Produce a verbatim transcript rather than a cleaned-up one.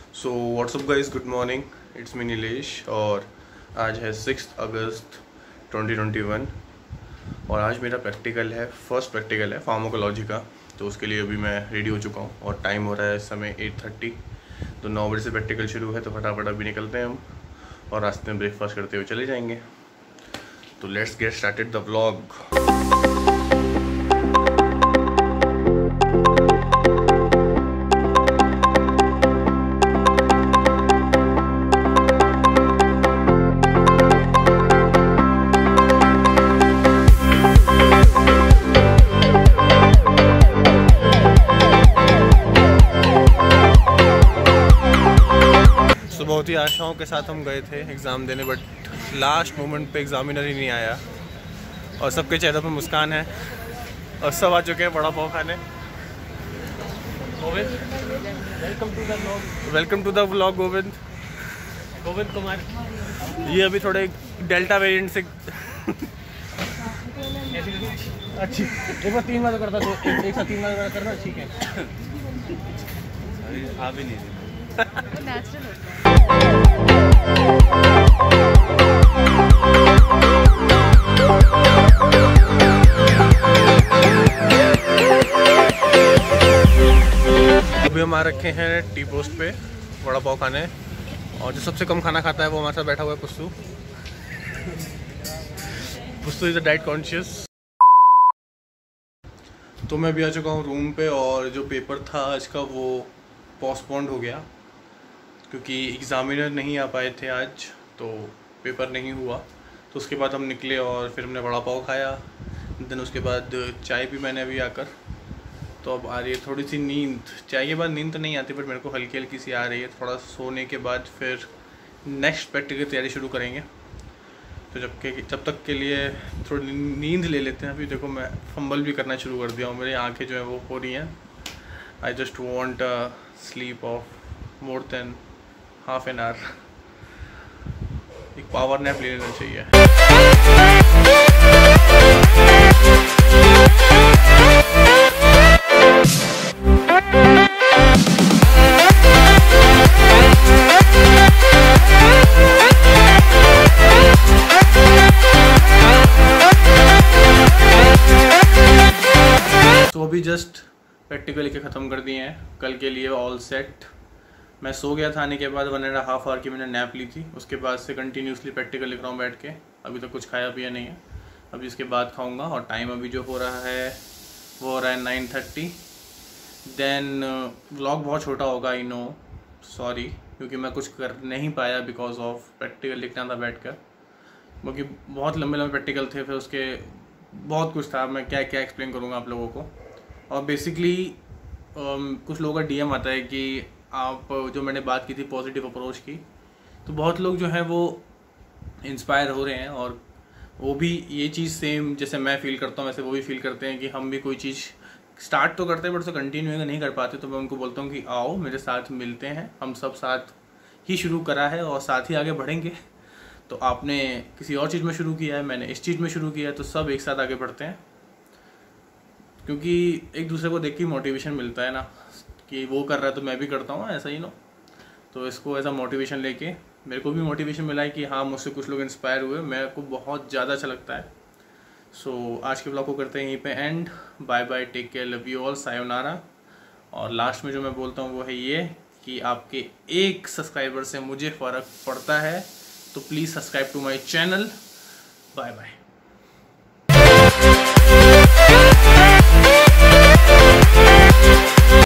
So what's up guys, good morning, it's me Nilesh. और आज है six August twenty twenty one और आज मेरा प्रैक्टिकल है, फर्स्ट प्रैक्टिकल है फार्माकोलॉजी का। तो उसके लिए अभी मैं रेडी हो चुका हूँ और टाइम हो रहा है इस समय एट थर्टी। तो नौ बजे से प्रैक्टिकल शुरू है, तो फटाफट अभी निकलते हैं हम और रास्ते में ब्रेकफास्ट करते हुए चले जाएंगे। तो let's get started the vlog. बहुत ही आशाओं के साथ हम गए थे एग्ज़ाम देने, बट लास्ट मोमेंट पे एग्जामिनर ही नहीं आया और सबके चेहरे पर मुस्कान है और सब आ चुके हैं वड़ा पाव खाने। Govind, welcome to the vlog. Welcome to the vlog Govind. Govind Kumar. ये अभी थोड़े डेल्टा वेरिएंट से अच्छी एक बार तीन बार करता तो एक, एक साथ तीन बार करना ठीक है। आ भी नहीं नेचुरल होता है। अभी हम आ रखे हैं टी पोस्ट पे वड़ा पाव खाने, और जो सबसे कम खाना खाता है वो हमारे साथ बैठा हुआ है Pustu. Pustu is a diet conscious. तो मैं अभी आ चुका हूँ रूम पे और जो पेपर था आज का वो पोस्टपोन्ड हो गया क्योंकि एग्ज़ामिनर नहीं आ पाए थे आज, तो पेपर नहीं हुआ। तो उसके बाद हम निकले और फिर हमने वड़ा पाव खाया। देन उसके बाद चाय भी मैंने अभी आकर। तो अब आ रही है थोड़ी सी नींद। चाय के बाद नींद तो नहीं आती, पर मेरे को हल्की हल्की सी आ रही है। थोड़ा सोने के बाद फिर नेक्स्ट प्रैक्टिकल की तैयारी शुरू करेंगे। तो जब के जब तक के लिए थोड़ी नींद ले लेते हैं। अभी देखो मैं फंबल भी करना शुरू कर दिया हूँ, मेरी आँखें जो है वो हो रही हैं। I just want a sleep of more than half an hour. एक पावर नैप ले लेना चाहिए। तो अभी जस्ट प्रैक्टिकल लिखे ख़त्म कर दिए हैं, कल के लिए ऑल सेट। मैं सो गया था आने के बाद, वन एंड हाफ आवर की मैंने नैप ली थी। उसके बाद से कंटिन्यूसली प्रैक्टिकल लिख रहा हूँ बैठ के। अभी तक कुछ खाया पिया नहीं है, अभी इसके बाद खाऊंगा। और टाइम अभी जो हो रहा है वो हो रहा है नाइन थर्टी। देन व्लॉग बहुत छोटा होगा, आई नो, सॉरी, क्योंकि मैं कुछ कर नहीं पाया बिकॉज ऑफ प्रैक्टिकल लिखना था बैठ कर। क्योंकि बहुत लंबे लंबे प्रैक्टिकल थे, फिर उसके बहुत कुछ था, मैं क्या क्या एक्सप्लेन करूँगा आप लोगों को। और बेसिकली कुछ लोगों का डी एम आता है कि आप जो मैंने बात की थी पॉजिटिव अप्रोच की, तो बहुत लोग जो हैं वो इंस्पायर हो रहे हैं और वो भी ये चीज़ सेम जैसे मैं फील करता हूँ वैसे वो भी फील करते हैं कि हम भी कोई चीज़ स्टार्ट तो करते हैं बट उसे कंटिन्यू नहीं कर पाते। तो मैं उनको बोलता हूँ कि आओ मेरे साथ मिलते हैं, हम सब साथ ही शुरू करा है और साथ ही आगे बढ़ेंगे। तो आपने किसी और चीज़ में शुरू किया है, मैंने इस चीज़ में शुरू किया है, तो सब एक साथ आगे बढ़ते हैं। क्योंकि एक दूसरे को देख के मोटिवेशन मिलता है ना, कि वो कर रहा है तो मैं भी करता हूँ, ऐसा ही नो। तो इसको ऐसा मोटिवेशन लेके मेरे को भी मोटिवेशन मिला है कि हाँ मुझसे कुछ लोग इंस्पायर हुए, मेरे को बहुत ज़्यादा अच्छा लगता है। सो so, आज के ब्लॉग को करते हैं यहीं पे end. Bye bye, take care, love you all, sayonara. और लास्ट में जो मैं बोलता हूँ वो है ये कि आपके एक सब्सक्राइबर से मुझे फ़र्क पड़ता है, तो please subscribe to my channel. Bye bye.